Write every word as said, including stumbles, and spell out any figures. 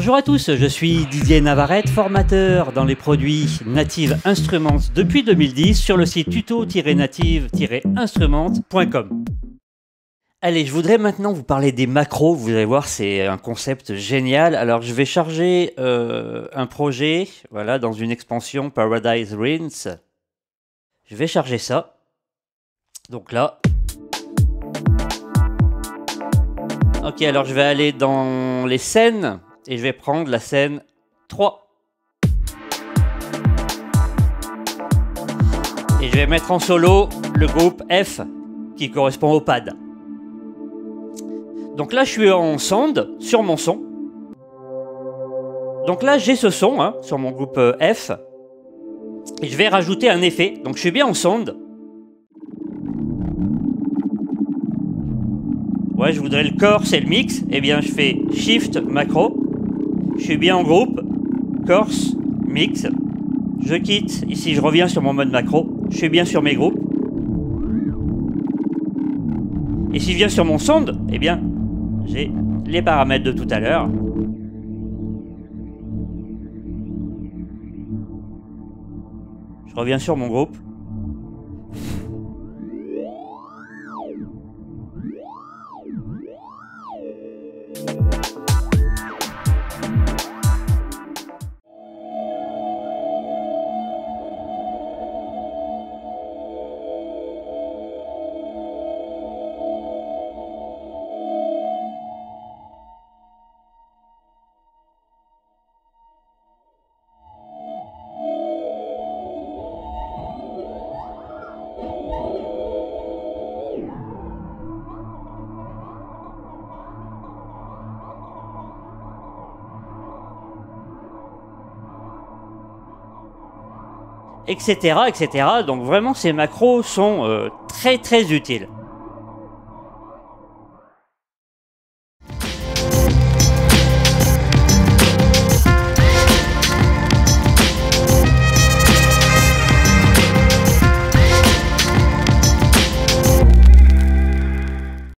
Bonjour à tous, je suis Didier Navarrete, formateur dans les produits Native Instruments depuis deux mille dix sur le site tuto tiret native tiret instruments point com. Allez, je voudrais maintenant vous parler des macros. Vous allez voir, c'est un concept génial. Alors, je vais charger euh, un projet, voilà, dans une expansion Paradise Rinse. Je vais charger ça. Donc là. Ok, alors je vais aller dans les scènes et je vais prendre la scène trois. Et je vais mettre en solo le groupe F qui correspond au pad. Donc là, je suis en sound sur mon son. Donc là, j'ai ce son hein, sur mon groupe F. Et je vais rajouter un effet. Donc je suis bien en sound. Ouais, je voudrais le corps, c'est le mix. Eh bien, je fais Shift macro. Je suis bien en groupe. Corse, mix. Je quitte. Ici, je reviens sur mon mode macro. Je suis bien sur mes groupes. Et si je viens sur mon sound, eh bien, j'ai les paramètres de tout à l'heure. Je reviens sur mon groupe. Etc, et cetera. Donc vraiment, ces macros sont euh, très très utiles.